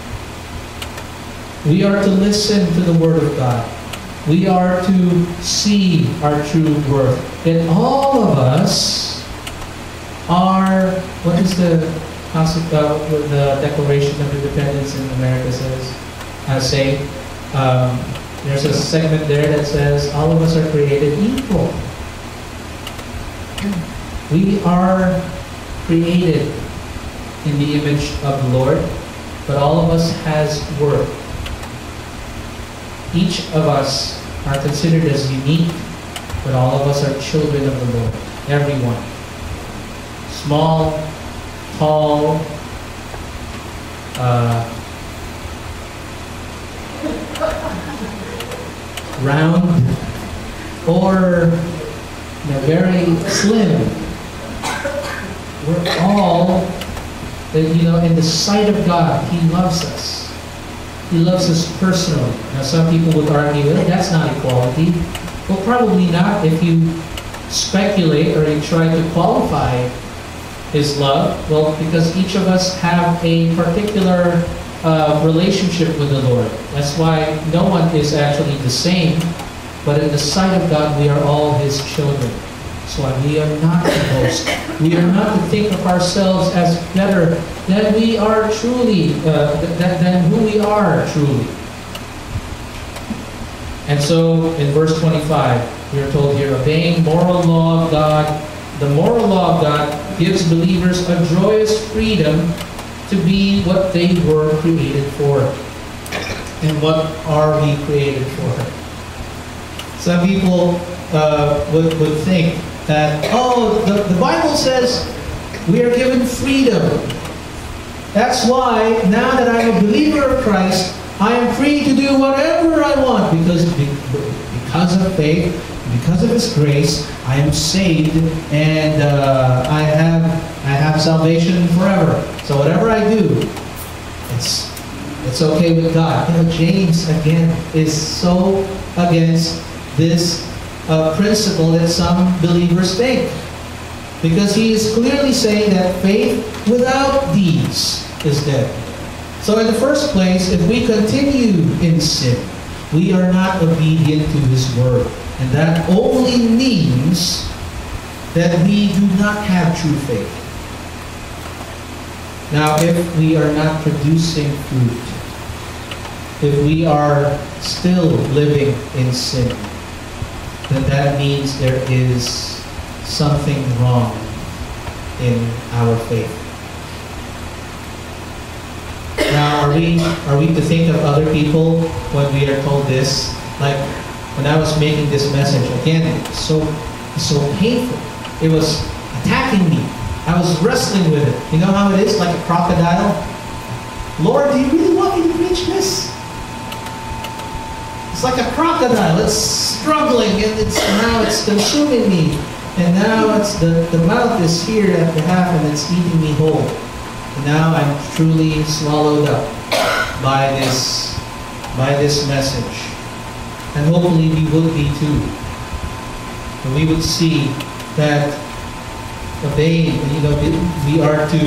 Speaker 1: We are to listen to the Word of God. We are to see our true worth. And all of us are, what is the concept of the Declaration of Independence in America says? I say, um, there's a segment there that says, all of us are created equal. We are created in the image of the Lord, but all of us has worth. Each of us are considered as unique, but all of us are children of the Lord. Everyone. Small, tall, uh, round, or you know, very slim. We're all, you know, in the sight of God, He loves us. He loves us personally. Now some people would argue, well, that's not equality. Well, probably not if you speculate or you try to qualify His love? Well, because each of us have a particular uh, relationship with the Lord. That's why no one is actually the same, but in the sight of God, we are all His children. That's why we are not to boast. We are not to think of ourselves as better than we are truly, uh, than, than who we are truly. And so, in verse twenty-five, we are told here, obeying moral law of God, the moral law of God gives believers a joyous freedom to be what they were created for. And what are we created for? Some people uh, would, would think that, oh, the, the Bible says we are given freedom. That's why, now that I'm a believer of Christ, I am free to do whatever I want because, because of faith, because of His grace, I am saved and uh, I have I have salvation forever. So whatever I do, it's it's okay with God. You know, James again is so against this uh, principle that some believers think, because he is clearly saying that faith without deeds is dead. So in the first place, if we continue in sin, we are not obedient to His word. And that only means that we do not have true faith. Now, if we are not producing fruit, if we are still living in sin, then that means there is something wrong in our faith. Now, are we are we to think of other people when we are told this? Like when I was making this message, again, it's so it's so painful. It was attacking me. I was wrestling with it. You know how it is, like a crocodile? Lord, do you really want me to preach this? It's like a crocodile. It's struggling, and it's now it's consuming me. And now it's the, the mouth is here at the half, and it's eating me whole. And now I'm truly swallowed up by this by this message. And hopefully we would be too. And we would see that obeying, you know, we are to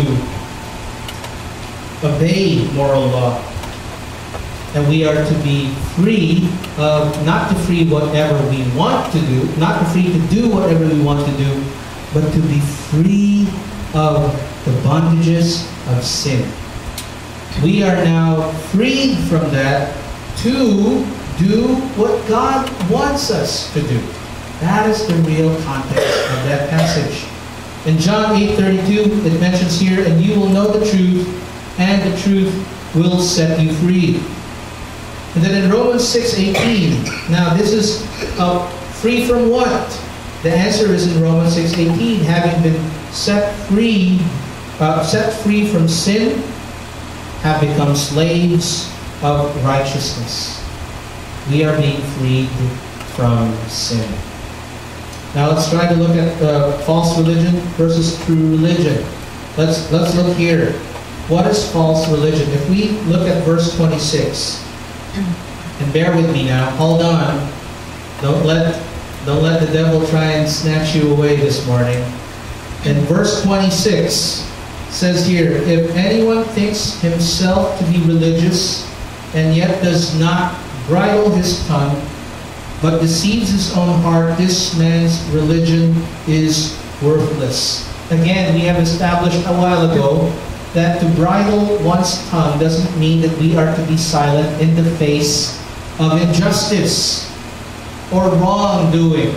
Speaker 1: obey moral law. And we are to be free of, not to free whatever we want to do, not to free to do whatever we want to do, but to be free of the bondages of sin. We are now freed from that to do what God wants us to do. That is the real context of that passage. In John eight thirty-two, it mentions here, and you will know the truth, and the truth will set you free. And then in Romans six eighteen, now this is uh, free from what? The answer is in Romans six eighteen, having been set free, uh, set free from sin, have become slaves of righteousness. We are being freed from sin. Now let's try to look at uh, false religion versus true religion. Let's let's look here. What is false religion? If we look at verse twenty-six, and bear with me now, hold on. Don't let don't let the devil try and snatch you away this morning. In verse twenty-six says here, if anyone thinks himself to be religious and yet does not bridle his tongue, but deceives his own heart, this man's religion is worthless. Again, we have established a while ago that to bridle one's tongue doesn't mean that we are to be silent in the face of injustice or wrongdoing.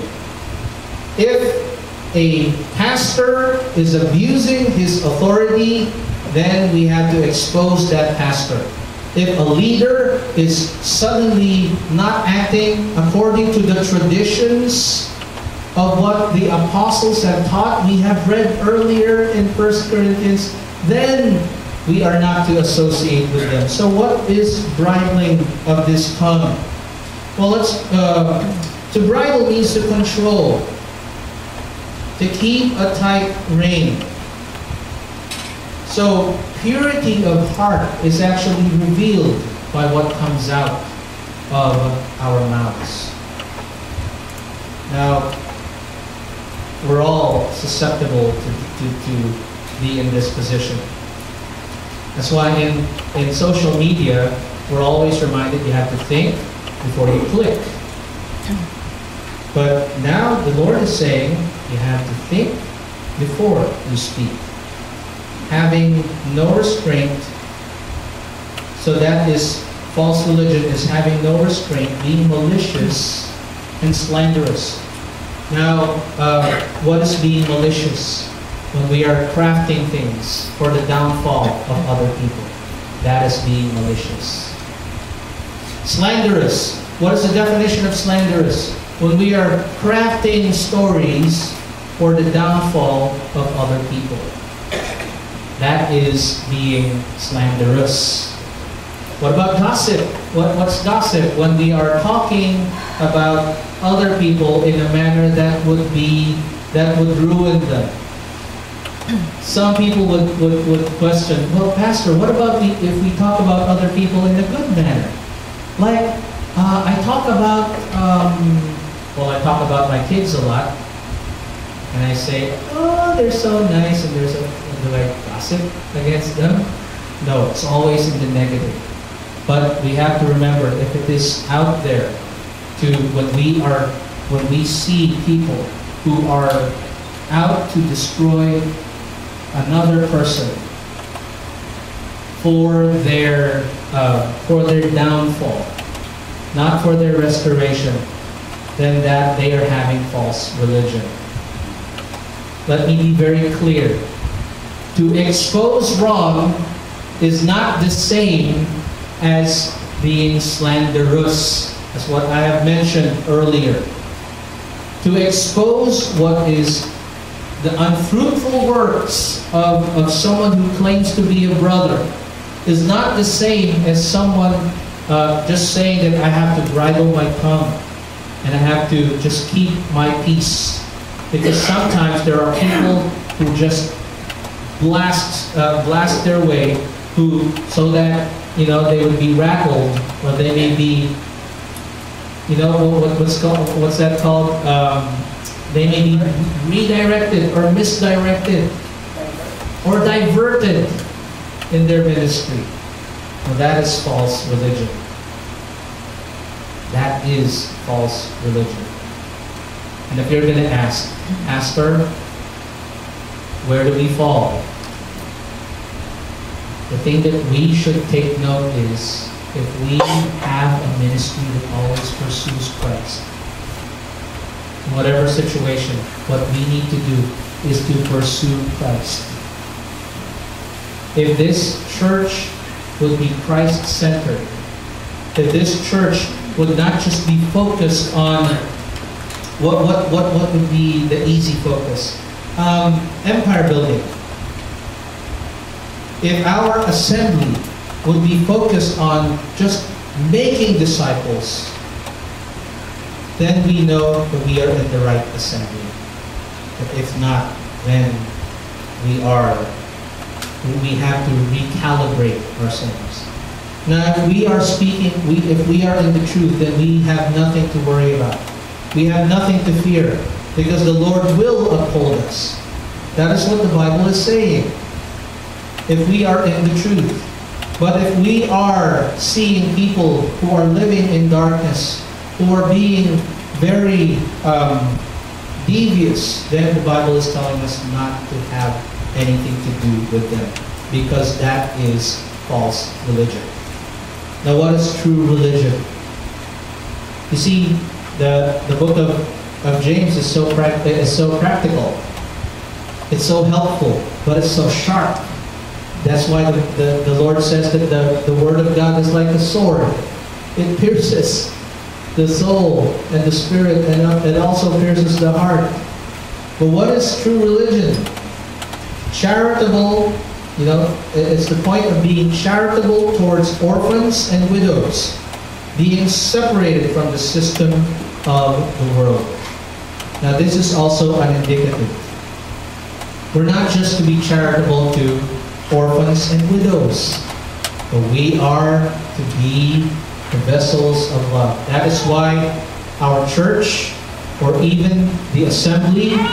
Speaker 1: If a pastor is abusing his authority, then we have to expose that pastor. If a leader is suddenly not acting according to the traditions of what the apostles have taught, we have read earlier in First Corinthians, then we are not to associate with them. So what is bridling of this tongue? Well, let's, uh, to bridle means to control, to keep a tight rein. So purity of heart is actually revealed by what comes out of our mouths. Now, we're all susceptible to, to, to be in this position. That's why in, in social media, we're always reminded you have to think before you click. But now the Lord is saying you have to think before you speak. Having no restraint, so that is false religion, is having no restraint, being malicious and slanderous. Now, uh, what is being malicious? When we are crafting things for the downfall of other people. That is being malicious. Slanderous. What is the definition of slanderous? When we are crafting stories for the downfall of other people. That is being slanderous. What about gossip? What, what's gossip? When we are talking about other people in a manner that would be, that would ruin them. Some people would, would, would question, well, Pastor, what about the, if we talk about other people in a good manner? Like, uh, I talk about, um, well, I talk about my kids a lot. And I say, oh, they're so nice, and there's a, do I gossip against them? No, it's always in the negative. But we have to remember, if it is out there, to when we are, when we see people who are out to destroy another person for their uh, for their downfall, not for their restoration, then that they are having false religion. Let me be very clear. To expose wrong is not the same as being slanderous, as what I have mentioned earlier. To expose what is the unfruitful works of, of someone who claims to be a brother is not the same as someone uh, just saying that I have to bridle my tongue and I have to just keep my peace. Because sometimes there are people who just blast, uh, blast their way, who, so that, you know, they would be rattled, or they may be, you know, what, what's called, what's that called? Um, They may be redirected or misdirected or diverted in their ministry. Well, that is false religion. That is false religion. And if you're going to ask, Pastor, where do we fall? The thing that we should take note is, if we have a ministry that always pursues Christ, in whatever situation, what we need to do is to pursue Christ. If this church would be Christ-centered, if this church would not just be focused on what what what what would be the easy focus, um, empire building. If our assembly would be focused on just making disciples, then we know that we are in the right assembly. But if not, then we are, we have to recalibrate ourselves. Now, if we are speaking, we, if we are in the truth, then we have nothing to worry about. We have nothing to fear, because the Lord will uphold us. That is what the Bible is saying. If we are in the truth. But if we are seeing people who are living in darkness, who are being very um, devious, then the Bible is telling us not to have anything to do with them, because that is false religion. Now, what is true religion? You see, the, the book of, of James is so, is so practical. It's so helpful, but it's so sharp. That's why the, the, the Lord says that the, the Word of God is like a sword. It pierces the soul and the spirit, and it also pierces the heart. But what is true religion? Charitable, you know, it's the point of being charitable towards orphans and widows, being separated from the system of the world. Now, this is also an indicative. We're not just to be charitable to orphans and widows, but we are to be the vessels of love. That is why our church, or even the assembly,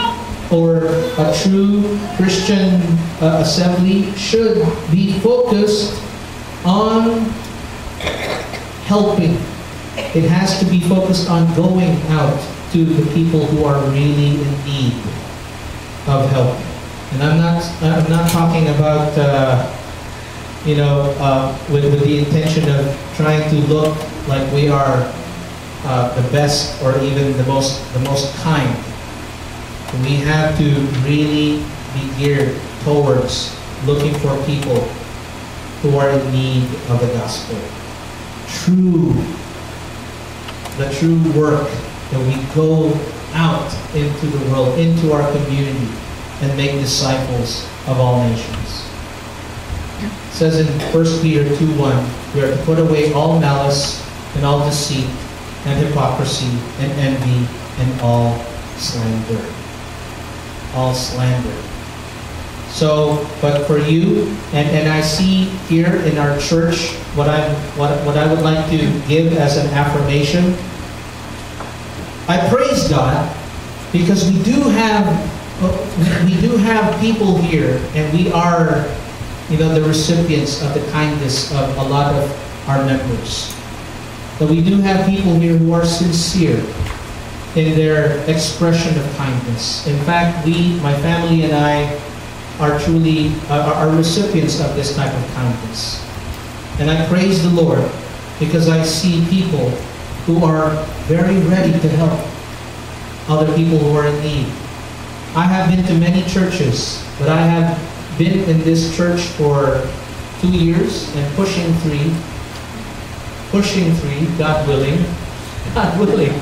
Speaker 1: or a true Christian uh, assembly should be focused on helping. It has to be focused on going out to the people who are really in need of help. And I'm not, I'm not talking about, uh, you know, uh, with, with the intention of trying to look like we are uh, the best or even the most, the most kind. We have to really be geared towards looking for people who are in need of the gospel. True, the true work that we go out into the world, into our community, and make disciples of all nations. It says in First Peter two one, we are to put away all malice and all deceit and hypocrisy and envy and all slander. All slander. So, but for you, and, and I see here in our church, what I what what I would like to give as an affirmation. I praise God because we do have we do have people here, and we are, you know, the recipients of the kindness of a lot of our members. But we do have people here who are sincere in their expression of kindness. In fact, we, my family and I, are truly uh, are recipients of this type of kindness. And I praise the Lord because I see people who are very ready to help other people who are in need. I have been to many churches, but I have been in this church for two years and pushing three, pushing three, God willing, God willing.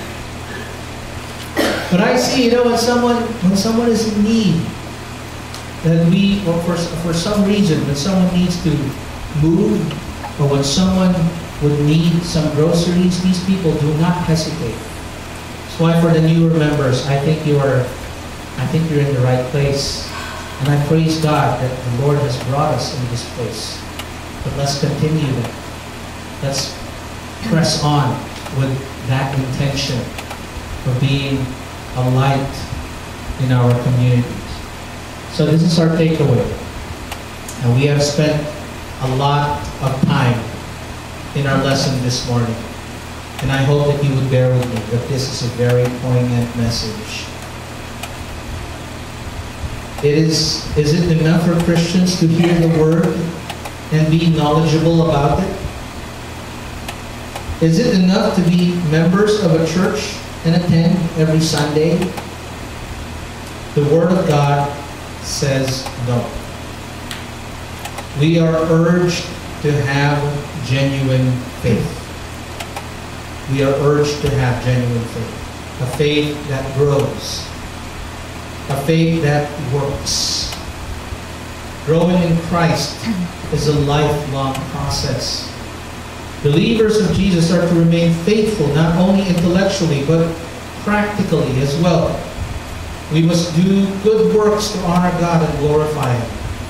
Speaker 1: But I see, you know, when someone when someone is in need, that we, or for for some reason, when someone needs to move, or when someone would need some groceries, these people do not hesitate. That's why for the newer members, I think you are, I think you're in the right place, and I praise God that the Lord has brought us in this place. But let's continue that. Let's press on with that intention of being a light in our communities. So this is our takeaway. And we have spent a lot of time in our lesson this morning. And I hope that you would bear with me that this is a very poignant message. It is, is it enough for Christians to hear the word and be knowledgeable about it? Is it enough to be members of a church and attend every Sunday? The Word of God says no. We are urged to have genuine faith. We are urged to have genuine faith. A faith that grows. A faith that works. Growing in Christ is a lifelong process. Believers of Jesus are to remain faithful, not only intellectually, but practically as well. We must do good works to honor God and glorify Him,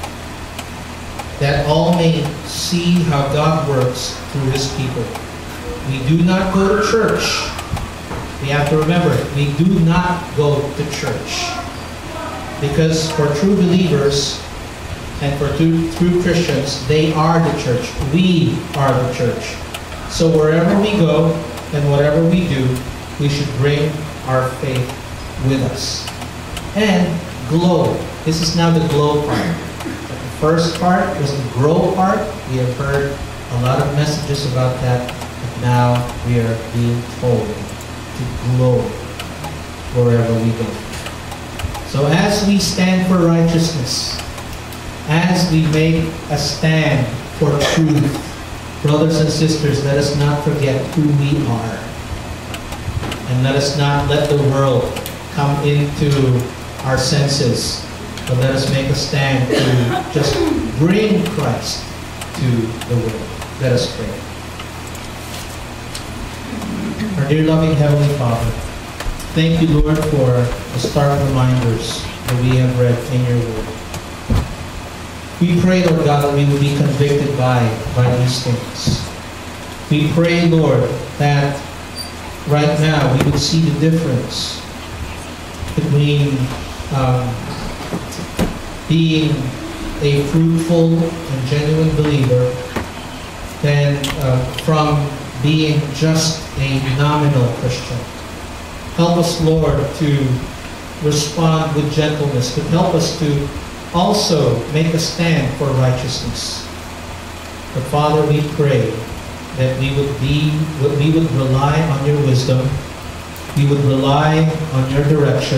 Speaker 1: that all may see how God works through His people. We do not go to church. We have to remember, we do not go to church. Because for true believers and for true, true Christians, they are the church. We are the church. So wherever we go and whatever we do, we should bring our faith with us. And glow. This is now the glow part. The first part was the grow part. We have heard a lot of messages about that. But now we are being told to glow wherever we go. So as we stand for righteousness, as we make a stand for truth, brothers and sisters, let us not forget who we are. And let us not let the world come into our senses, but let us make a stand to just bring Christ to the world. Let us pray. Our dear loving Heavenly Father, thank you, Lord, for the stark reminders that we have read in your word. We pray, Lord God, that we will be convicted by, by these things. We pray, Lord, that right now we would see the difference between um, being a fruitful and genuine believer than uh, from being just a nominal Christian. Help us, Lord, to respond with gentleness, but help us to also make a stand for righteousness. But Father, we pray that we would be, we would rely on your wisdom, we would rely on your direction,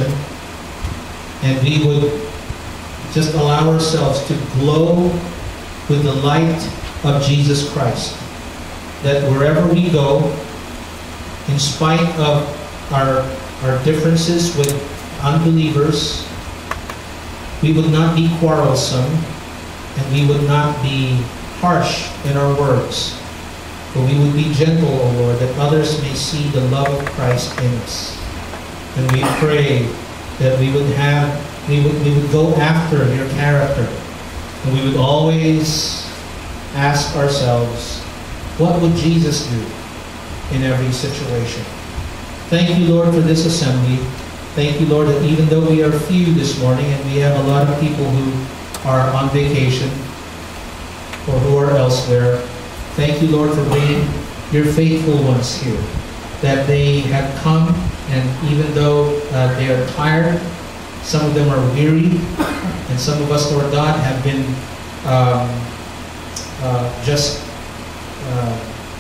Speaker 1: and we would just allow ourselves to glow with the light of Jesus Christ. That wherever we go, in spite of our, our differences with unbelievers, we would not be quarrelsome and we would not be harsh in our words, but we would be gentle, O Lord, that others may see the love of Christ in us. And we pray that we would have, we would, we would go after your character, and we would always ask ourselves, what would Jesus do in every situation? Thank you, Lord, for this assembly. Thank you, Lord, that even though we are few this morning and we have a lot of people who are on vacation or who are elsewhere, thank you, Lord, for bringing your faithful ones here, that they have come, and even though uh, they are tired, some of them are weary, and some of us, Lord God, have been um, uh, just uh,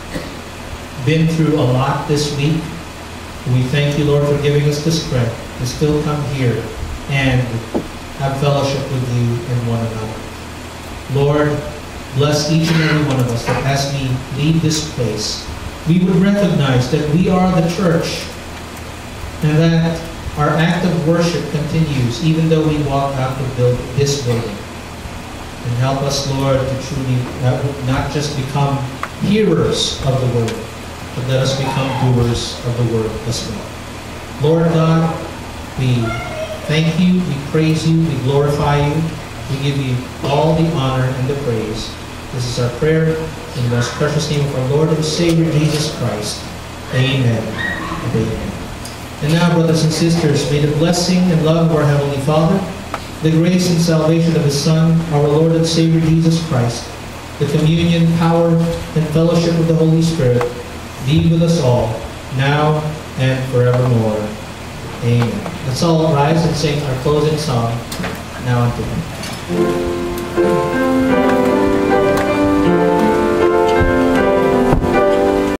Speaker 1: been through a lot this week. We thank you, Lord, for giving us the strength to still come here and have fellowship with you and one another. Lord, bless each and every one of us, that as we leave this place, we would recognize that we are the church, and that our act of worship continues even though we walk out of build, this building. And help us, Lord, to truly uh, not just become hearers of the word, but let us become doers of the word as well. Lord God, we thank you, we praise you, we glorify you, we give you all the honor and the praise. This is our prayer in the most precious name of our Lord and Savior Jesus Christ. Amen and amen. And now, brothers and sisters, may the blessing and love of our Heavenly Father, the grace and salvation of His Son, our Lord and Savior Jesus Christ, the communion, power, and fellowship of the Holy Spirit be with us all, now and forevermore. Amen. Let's all rise and sing our closing song, Now and Then.